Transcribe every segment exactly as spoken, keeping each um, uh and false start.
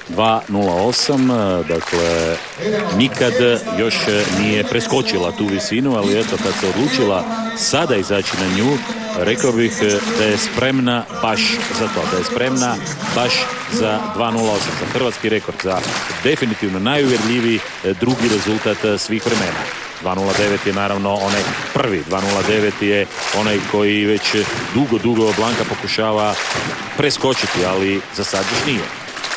dva nula osam, dakle nikad još nije preskočila tu visinu, ali eto kad se odlučila sada izaći na nju, rekao bih da je spremna baš za to, da je spremna baš za dva nula osam, za hrvatski rekord, za definitivno najuvjerljiviji drugi rezultat svih vremena. dva nula devet je naravno onaj prvi, dva nula devet je onaj koji već dugo, dugo Blanka pokušava preskočiti, ali za sad još nije.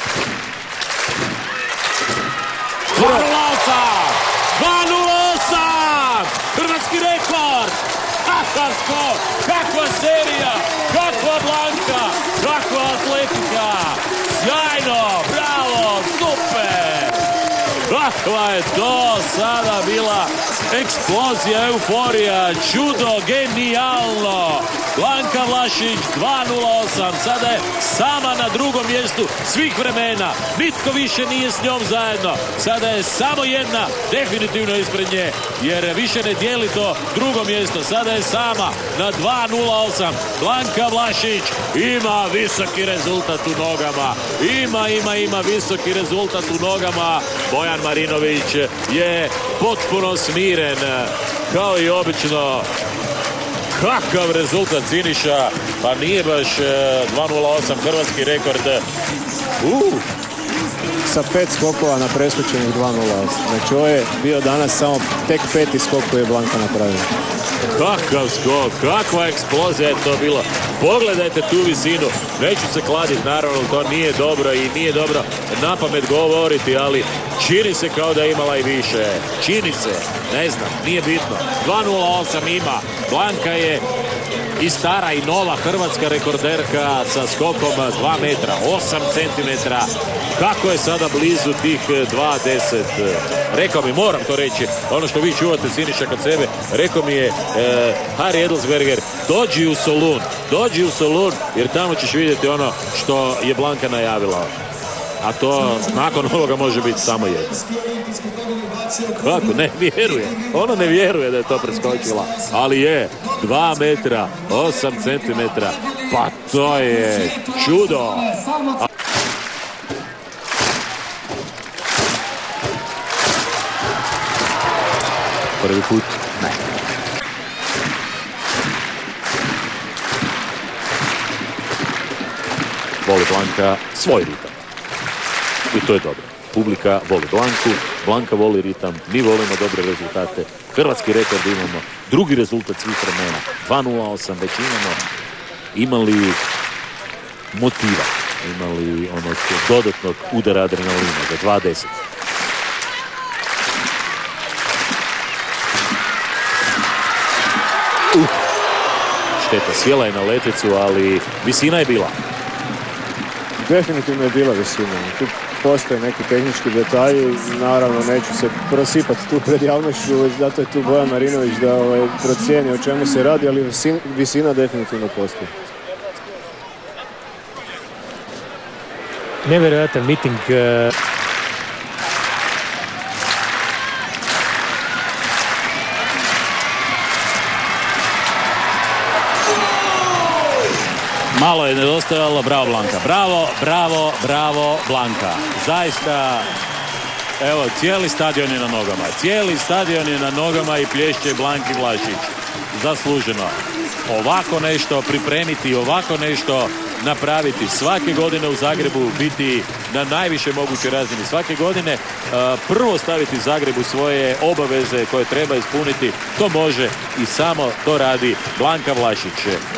dva nula osam! dva nula osam! Hrvatski rekord! Kakav skok! Kakva serija! Kakva Blanka! Kakva atletika! Sjajno! Bravo! Super! Kakva je to sada bila eksplozija, euforija, čudo, genijalno! Blanka Vlašić dva nula osam, sada je sama na drugom mjestu svih vremena. Nitko više nije s njom zajedno. Sada je samo jedna definitivno ispred nje, jer više ne dijeli to drugo mjesto. Sada je sama na dva nula osam. Blanka Vlašić ima visoki rezultat u nogama. Ima, ima, ima visoki rezultat u nogama. Bojan Marinović je potpuno smiren, kao i obično. Kakav rezultat finiša, pa nije baš dva nula osam hrvatski rekord. Uh. Sa pet skokova na preskočenih dva nula osam. Znači ovo je bio danas samo tek peti skok koji je Blanka napravila. Kakav skok, kakva eksplozija je to bilo. Pogledajte tu visinu. Neću se kladiti, naravno to nije dobro i nije dobro na pamet govoriti, ali čini se kao da je imala i više. Čini se, ne znam, nije bitno. dva nula osam ima. Blanka je i stara i nova hrvatska rekorderka sa skokom dva metra, osam centimetara. Kako je sada blizu tih dva deset? Rekao mi, moram to reći, ono što vi čuvate Siniša kod sebe, rekao mi je e, Harry Edelsberger, dođi u Solun, dođi u Solun, jer tamo ćeš vidjeti ono što je Blanka najavila. A to nakon ovoga može biti samo jedno. Kako? Ne vjeruje. Ona ne vjeruje da je to preskočila. Ali je. dva metra, osam centimetara. Pa to je čudo. Prvi put? Ne. Voli Blanka svoj ritam. I to je dobro. Publika voli Blanku, Blanka voli ritam, mi volimo dobre rezultate. Hrvatski rekord imamo, drugi rezultat svih vremena, dva nula osam, već imamo imali motiva, imali onog dodatnog udara adrenalina za dva deset. Uh, šteta, sjela je na letvicu, ali visina je bila. Definitivno je bila visina. Tu postoje neki tehnički detalji, naravno neću se prosipati tu pred javnošću, zato je tu Bojan Marinović da ovaj, procijeni o čemu se radi, ali visina, visina definitivno postoji. Nevjerojatan miting. Uh... Malo je nedostajalo, bravo Blanka, bravo, bravo, bravo Blanka. Zaista, evo, cijeli stadion je na nogama, cijeli stadion je na nogama i plješće Blanki Vlašić. Zasluženo. Ovako nešto pripremiti, ovako nešto napraviti, svake godine u Zagrebu biti na najviše mogućoj razini. Svake godine uh, prvo staviti Zagrebu svoje obaveze koje treba ispuniti, to može i samo to radi Blanka Vlašić.